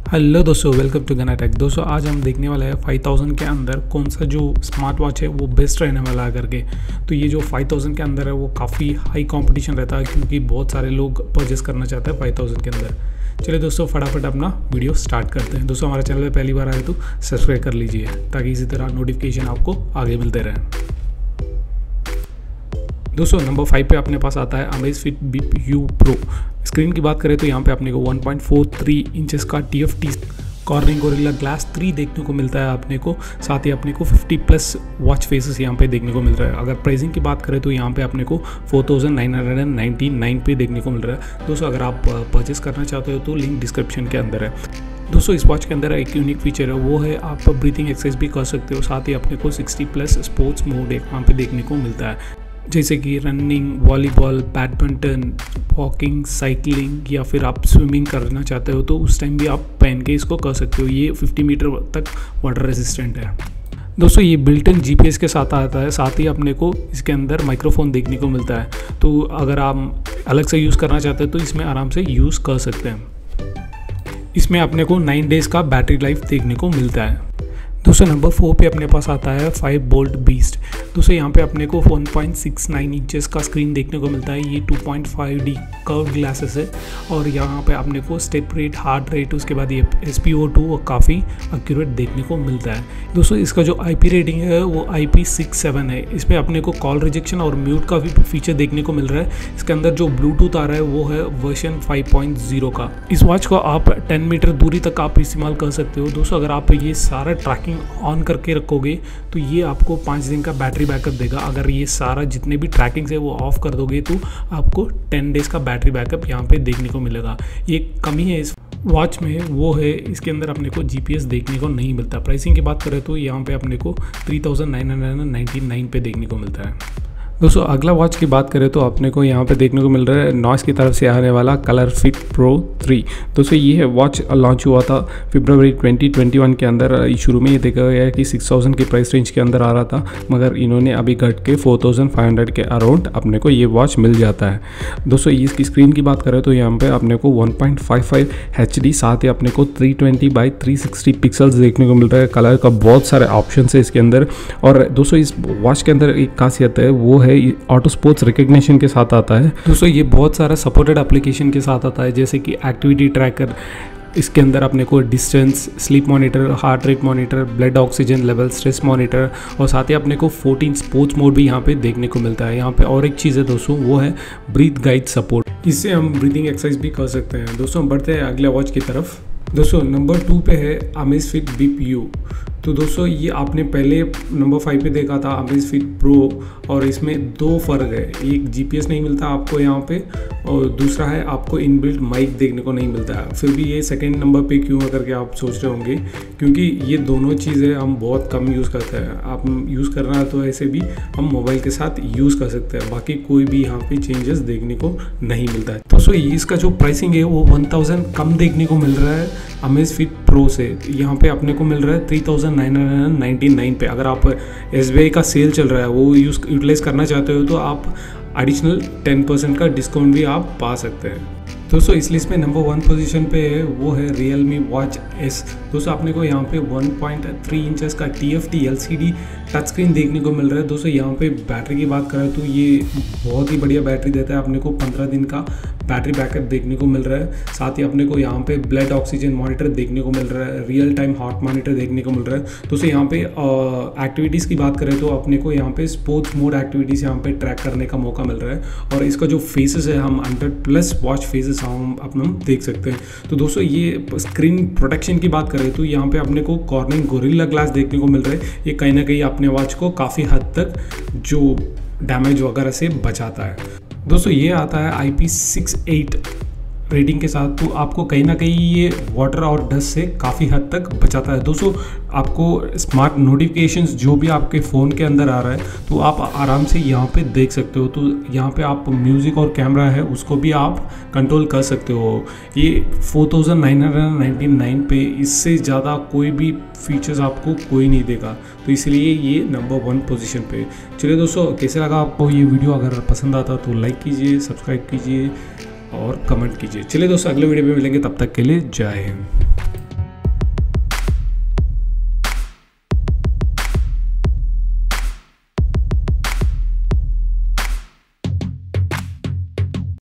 Hello दोस्तों, welcome to गना take. दोस्तों आज हम देखने वाले हैं 5000 के अंदर कौन सा जो स्मार्ट वॉच है वो बेस्ट रहने वाला है करके। तो ये जो 5000 के अंदर है वो काफ़ी हाई कंपटीशन रहता है क्योंकि बहुत सारे लोग परचेस करना चाहते हैं 5000 के अंदर। चलिए दोस्तों फटाफट अपना वीडियो स्टार्ट करते हैं। दोस्तों हमारे चैनल पर पहली बार आए तो सब्सक्राइब कर लीजिए ताकि इसी तरह नोटिफिकेशन आपको आगे मिलते रहें। दोस्तों नंबर 5 पे अपने पास आता है Amazfit Bip U Pro. Screen की बात करें तो यहाँ पे अपने को 1.43 इंचेस का TFT कॉर्निंग गोरिल्ला ग्लास 3 देखने को मिलता है अपने को। साथ ही अपने को 50+ वॉच फेसेस यहाँ पे देखने को मिल रहा है। अगर प्राइसिंग की बात करें तो यहाँ पे अपने को 4999 पे देखने को मिल रहा है। दोस्तों अगर आप परचेस करना चाहते हो तो लिंक डिस्क्रिप्शन के अंदर है। दोस्तों इस वॉच के अंदर एक यूनिक फीचर है, वो है आप ब्रीथिंग एक्सरसाइज भी कर सकते हो। साथ ही अपने को 60+ स्पोर्ट्स मोड यहाँ पे देखने को मिलता है, जैसे कि running, volleyball, badminton, walking, cycling या फिर आप स्विमिंग करना चाहते हो तो उस टाइम भी आप पहन के इसको कर सकते हो। ये 50 मीटर तक वाटर रेजिस्टेंट है। दोस्तों ये बिल्ट इन GPS के साथ आता है। साथ ही अपने को इसके अंदर माइक्रोफोन देखने को मिलता है, तो अगर आप अलग से यूज़ करना चाहते हो तो इसमें आराम से यूज़ कर सकते हैं। इसमें अपने को 9 डेज़ का बैटरी लाइफ देखने को मिलता है। दोस्तों नंबर 4 पे अपने पास आता है 5 बोल्ट बीस्ट। दोस्तों यहाँ पे अपने को 1.69 इंचेस का स्क्रीन देखने को मिलता है। ये 2.5D कर्व ग्लासेस है और यहाँ पे अपने को स्टेप रेट, हार्ट रेट, उसके बाद ये SpO2 और काफ़ी एक्यूरेट देखने को मिलता है। दोस्तों इसका जो IP रेटिंग है वो IP67 है। इसमें अपने को कॉल रिजेक्शन और म्यूट का भी फीचर देखने को मिल रहा है। इसके अंदर जो ब्लूटूथ आ रहा है वो है वर्जन 5.0 का। इस वॉच को आप 10 मीटर दूरी तक आप इस्तेमाल कर सकते हो। दोस्तों अगर आप ये सारा ट्रैकिंग ऑन करके रखोगे तो ये आपको 5 दिन का बैटरी बैकअप देगा। अगर ये सारा जितने भी ट्रैकिंग्स है वो ऑफ कर दोगे तो आपको 10 डेज़ का बैटरी बैकअप यहाँ पे देखने को मिलेगा। ये कमी है इस वॉच में, वो है इसके अंदर अपने को GPS देखने को नहीं मिलता। प्राइसिंग की बात करें तो यहाँ पे अपने को 3999 पे देखने को मिलता है। दोस्तों अगला वॉच की बात करें तो अपने को यहाँ पे देखने को मिल रहा है नॉइस की तरफ से आने वाला कलर फिट प्रो 3। दोस्तों ये वॉच लॉन्च हुआ था फरवरी 2021 के अंदर। शुरू में ये देखा गया है कि 6000 की प्राइस रेंज के अंदर आ रहा था, मगर इन्होंने अभी घट के 4500 के अराउंड अपने को ये वॉच मिल जाता है। दोस्तों इसकी स्क्रीन की बात करें तो यहाँ पर अपने को 1.55 HD, साथ ही अपने को 320x360 पिक्सल्स देखने को मिल रहा है। कलर का बहुत सारे ऑप्शन है इसके अंदर। और दोस्तों इस वॉच के अंदर एक खासियत है, वो ऑटो स्पोर्ट्स रिकग्निशन के साथ आता है। दोस्तों ये बहुत सारा सपोर्टेड एप्लीकेशन के साथ आता है, जैसे कि एक्टिविटी ट्रैकर, इसके अंदर अपने को distance, sleep monitor, heart rate monitor, blood oxygen level, stress monitor और साथ ही अपने को 14 स्पोर्ट्स मोड भी यहाँ पे देखने को मिलता है। यहाँ पे और एक चीज़ है दोस्तों, वो है ब्रीथ गाइड सपोर्ट। इससे हम ब्रीथिंग एक्सरसाइज भी कर सकते हैं। दोस्तों हम बढ़ते हैं अगले वॉच की तरफ। दोस्तों नंबर 2 पे है अमेज़फिट बीप यू। तो दोस्तों ये आपने पहले नंबर 5 पे देखा था अमेज़फिट प्रो, और इसमें 2 फ़र्क है। एक GPS नहीं मिलता आपको यहाँ पे, और दूसरा है आपको इनबिल्ट माइक देखने को नहीं मिलता है। फिर भी ये सेकंड नंबर पे क्यों है करके आप सोच रहे होंगे, क्योंकि ये दोनों चीज़ें हम बहुत कम यूज़ करते हैं। आप यूज़ करना है तो ऐसे भी हम मोबाइल के साथ यूज़ कर सकते हैं, बाकी कोई भी यहाँ पे चेंजेस देखने को नहीं मिलता है। दोस्तों इसका जो प्राइसिंग है वो 1000 कम देखने को मिल रहा है अमेज़फिट प्रो से। यहाँ पे अपने को मिल रहा है 3999 पे। अगर आप SBI का सेल चल रहा है वो यूटिलाइज़ करना चाहते हो तो आप एडिशनल 10% का डिस्काउंट भी आप पा सकते हैं। दोस्तों इस लिस्ट में नंबर 1 पोजीशन पे है, वो है Realme Watch S। दोस्तों आपने को यहाँ पे 1.3 इंचेस का TFT LCD टच स्क्रीन देखने को मिल रहा है। दोस्तों यहाँ पे बैटरी की बात करें तो ये बहुत ही बढ़िया बैटरी देता है। अपने को 15 दिन का बैटरी बैकअप देखने को मिल रहा है। साथ ही अपने को यहाँ पे ब्लड ऑक्सीजन मॉनिटर देखने को मिल रहा है, रियल टाइम हार्ट मॉनिटर देखने को मिल रहा है। दोस्तों यहाँ पे एक्टिविटीज़ की बात करें तो अपने को यहाँ पे स्पोर्ट्स मोड एक्टिविटीज़ यहाँ पे ट्रैक करने का मौका मिल रहा है। और इसका जो फेसेस है, हम 100+ वॉच फेसेस हम अपना देख सकते हैं। तो दोस्तों ये स्क्रीन प्रोटेक्शन की बात करें तो यहाँ पे अपने को कॉर्निंग गोरिल्ला ग्लास देखने को मिल रहा है। ये कहीं ना कहीं अपने वॉच को काफ़ी हद तक जो डैमेज वगैरह से बचाता है। दोस्तों ये आता है IP68 रेटिंग के साथ, तो आपको कहीं ना कहीं ये वाटर और डस्ट से काफ़ी हद तक बचाता है। दोस्तों आपको स्मार्ट नोटिफिकेशंस जो भी आपके फ़ोन के अंदर आ रहा है तो आप आराम से यहाँ पे देख सकते हो। तो यहाँ पे आप म्यूज़िक और कैमरा है उसको भी आप कंट्रोल कर सकते हो। ये 4999 पे, इससे ज़्यादा कोई भी फीचर्स आपको कोई नहीं देगा, तो इसलिए ये नंबर 1 पोजीशन पे। चलिए दोस्तों कैसे लगा आपको ये वीडियो? अगर पसंद आता तो लाइक कीजिए, सब्सक्राइब कीजिए और कमेंट कीजिए। चलिए दोस्तों अगले वीडियो में मिलेंगे, तब तक के लिए जय हिंद।